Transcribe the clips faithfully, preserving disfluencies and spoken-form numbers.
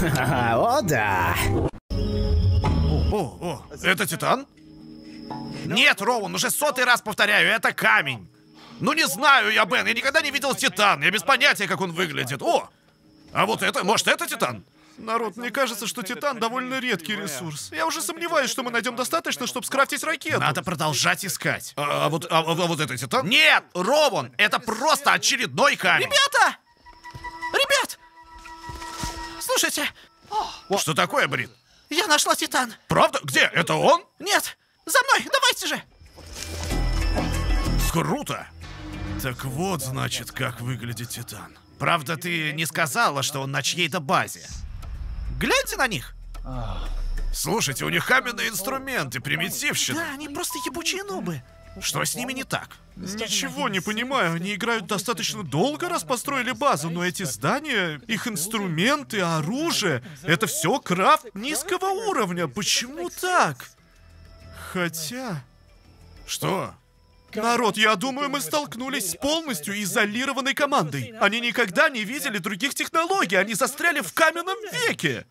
О, да. О, о, это Титан? Нет, Роуэн, уже сотый раз повторяю, это камень. Ну не знаю я, Бен, я никогда не видел Титан, я без понятия, как он выглядит. О, а вот это, может, это Титан? Народ, мне кажется, что Титан довольно редкий ресурс. Я уже сомневаюсь, что мы найдем достаточно, чтобы скрафтить ракету. Надо продолжать искать. А, а вот, а, а вот это Титан? Нет, Роуэн, это просто очередной камень. Ребята! Ребят! Слушайте, Что такое, Брит? я нашла Титан. Правда? Где? Это он? Нет, за мной, давайте же. Круто. Так вот, значит, как выглядит Титан. Правда, ты не сказала, что он на чьей-то базе. Гляньте на них. Слушайте, у них каменные инструменты, примитивщина. Да, они просто ебучие нубы. Что с ними не так? Ничего не понимаю, они играют достаточно долго, раз построили базу, но эти здания, их инструменты, оружие, это все крафт низкого уровня. Почему так? Хотя... Что? Народ, я думаю, мы столкнулись с полностью изолированной командой. Они никогда не видели других технологий, они застряли в каменном веке.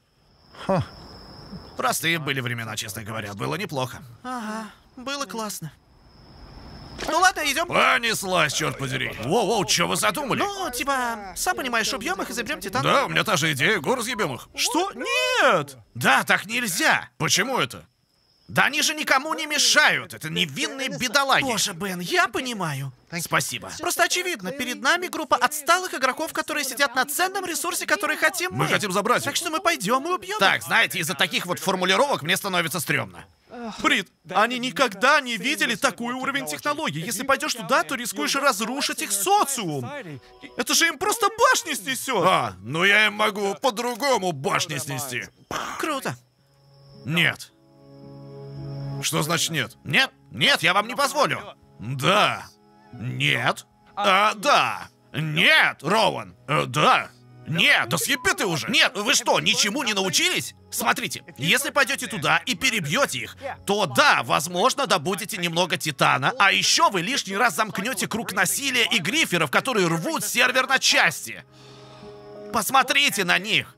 Простые были времена, честно говоря. Было неплохо. Ага, было классно. Ну ладно, идем. Понеслась, черт подери. Воу-воу, что вы задумали? Ну, типа, сам понимаешь, убьем их и заберем Титан. Да, у меня та же идея, горы съебем их. Что? Нет! Да, так нельзя. Почему это? Да они же никому не мешают. Это невинные бедолаги. Боже, Бен, я понимаю. Спасибо. Просто очевидно, перед нами группа отсталых игроков, которые сидят на ценном ресурсе, который хотим мы. Мы хотим забрать Так их. что мы пойдем и убьем. Так, знаете, из-за таких вот формулировок мне становится стрёмно. Брит, они никогда не видели такой уровень технологий. Если пойдешь туда, то рискуешь разрушить их социум. Это же им просто башни снесет. А, ну я им могу по-другому башни снести. Круто. Нет. Что значит нет? Нет, нет, я вам не позволю. Да. Нет. А, да. Нет, Роуэн. Э, да. Нет, да съеби ты уже. Нет, вы что, ничему не научились? Смотрите, если пойдете туда и перебьете их, то да, возможно, добудете немного Титана, а еще вы лишний раз замкнете круг насилия и гриферов, которые рвут сервер на части. Посмотрите на них.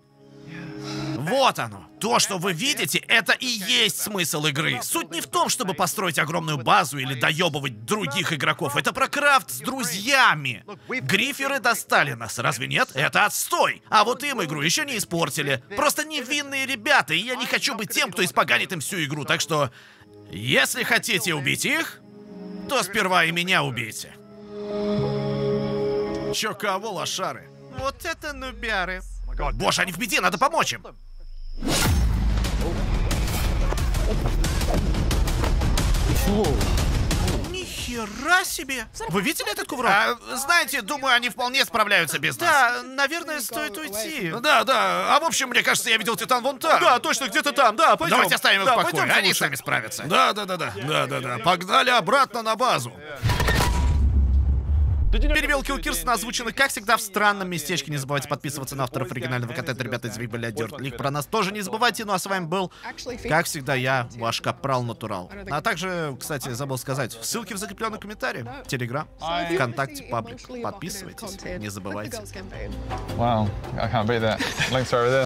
Вот оно. То, что вы видите, это и есть смысл игры. Суть не в том, чтобы построить огромную базу или доебывать других игроков. Это про крафт с друзьями. Гриферы достали нас, разве нет? Это отстой. А вот им игру еще не испортили. Просто невинные ребята, и я не хочу быть тем, кто испоганит им всю игру. Так что, если хотите убить их, то сперва и меня убейте. Чё, кого, лошары? Вот это нубяры. Боже, они в беде, надо помочь им. Нихера себе. Вы видели этот кувырок? А, знаете, думаю, они вполне справляются без нас. Да, наверное, стоит уйти. Да, да. А в общем, мне кажется, я видел Титан вон там. Да, точно, где-то там, да, пойдем. Давайте оставим их да, в покое, пойдемте они лучше. сами справятся. Да, да, да, да. Да, да, да. Погнали обратно на базу. Перевел Килкирс на озвученных, как всегда, в странном местечке. Не забывайте подписываться на авторов оригинального контента, ребята из Вибеля Дёрт Лиг. Про нас тоже не забывайте. Ну а с вами был, как всегда, я, ваш Капрал Натурал. А также, кстати, забыл сказать, ссылки в закрепленном комментарии. Телеграм, ВКонтакте, паблик. Подписывайтесь, не забывайте. Wow, I can't beat that. Links are over there.